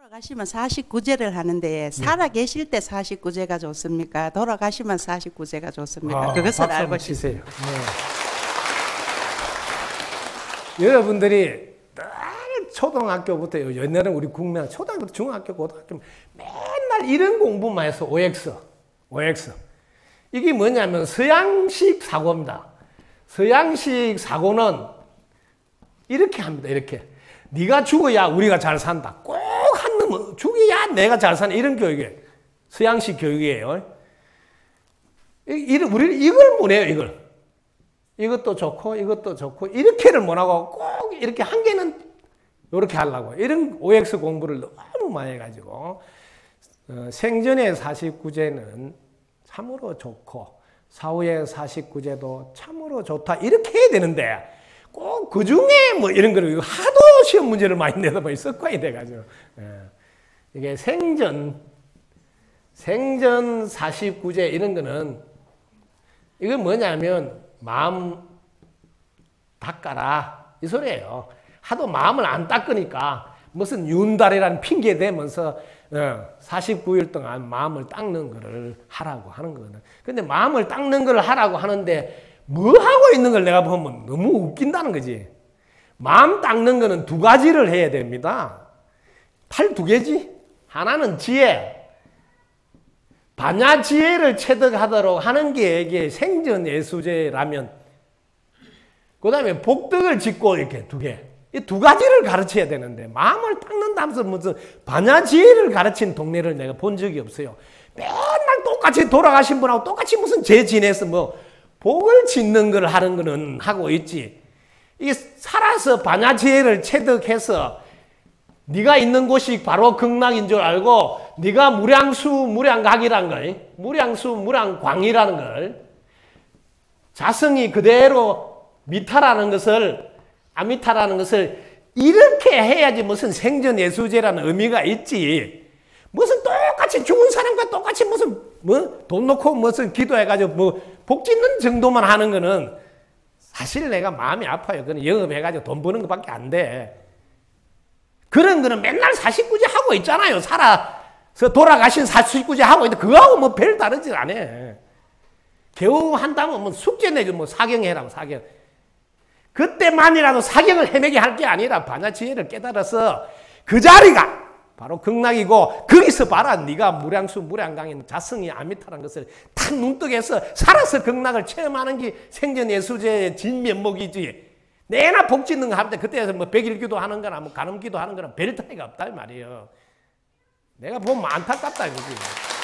돌아가시면 49제를 하는데 살아 계실 때 49제가 좋습니까? 돌아가시면 49제가 좋습니까? 그것을 알고 싶으세요. 네. 여러분들이 초등학교부터 옛날에는 우리 국민 초등학교, 중학교, 고등학교 맨날 이런 공부만 해서 OX. 이게 뭐냐면 서양식 사고입니다. 서양식 사고는 이렇게 합니다. 이렇게. 네가 죽어야 우리가 잘 산다. 꼭 한 놈은 죽어야 내가 잘 사는 이런 교육이에요. 서양식 교육이에요. 우리는 이걸 못해요. 이걸. 이것도 좋고 이것도 좋고 이렇게를 못하고 꼭 이렇게 한 개는 이렇게 하려고. 이런 OX 공부를 너무 많이 해가지고 생전의 49제는 참으로 좋고 사후의 49제도 참으로 좋다. 이렇게 해야 되는데 꼭 그 중에 뭐 이런 거를 하도 시험 문제를 많이 내다 보니 습관이 돼가지고 이게 생전 49제 이런 거는 이건 뭐냐면 마음 닦아라 이 소리예요. 하도 마음을 안 닦으니까 무슨 윤달이라는 핑계 대면서 49일 동안 마음을 닦는 거를 하라고 하는 거거든. 근데 마음을 닦는 걸 하라고 하는데 뭐 하고 있는 걸 내가 보면 너무 웃긴다는 거지. 마음 닦는 거는 두 가지를 해야 됩니다. 팔 두 개지. 하나는 지혜. 반야지혜를 체득하도록 하는 게 이게 생전예수제라면 그 다음에 복덕을 짓고 이렇게 두 개. 이 두 가지를 가르쳐야 되는데 마음을 닦는다면서 무슨 반야지혜를 가르친 동네를 내가 본 적이 없어요. 맨날 똑같이 돌아가신 분하고 똑같이 무슨 죄 지내서 뭐 복을 짓는 걸 하는 거는 하고 있지. 이게 살아서 반야지혜를 체득해서 네가 있는 곳이 바로 극락인 줄 알고 네가 무량수 무량각이라는 걸, 무량수 무량광이라는 걸, 자성이 그대로 미타라는 것을 아미타라는 것을 이렇게 해야지 무슨 생전예수제라는 의미가 있지. 무슨 똑같이 죽은 사람과 똑같이 무슨 뭐 돈 놓고 무슨 기도해가지고 뭐 복 짓는 정도만 하는 거는 사실 내가 마음이 아파요. 그건 영업해가지고 돈 버는 것밖에 안 돼. 그런 거는 맨날 49제 하고 있잖아요. 살아서 돌아가신 49제 하고 있는데 그거하고 뭐 별 다르지 않아. 겨우 한다면 뭐 숙제 내고 뭐 사경해라 사경. 그때만이라도 사경을 헤매게 할 게 아니라 반야지혜를 깨달아서 그 자리가 바로 극락이고 거기서 봐라. 네가 무량수 무량강인 자성이 아미타라는 것을 탁 눈뜨게서 살아서 극락을 체험하는 게 생전예수제의 진면목이지. 내나 복 짓는 거 하는데 그때에서 뭐 백일기도 하는 거나 뭐 간음기도 하는 거나 별 차이가 없다 이 말이에요. 내가 보면 안타깝다 이거지.